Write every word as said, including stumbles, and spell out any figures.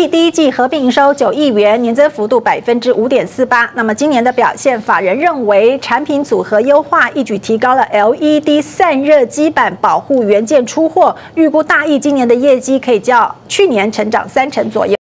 亿第一季合并营收九亿元，年增幅度百分之五点四八。那么今年的表现，法人认为产品组合优化，一举提高了 L E D 散热基板保护元件出货，预估大亿今年的业绩可以较去年成长三成左右。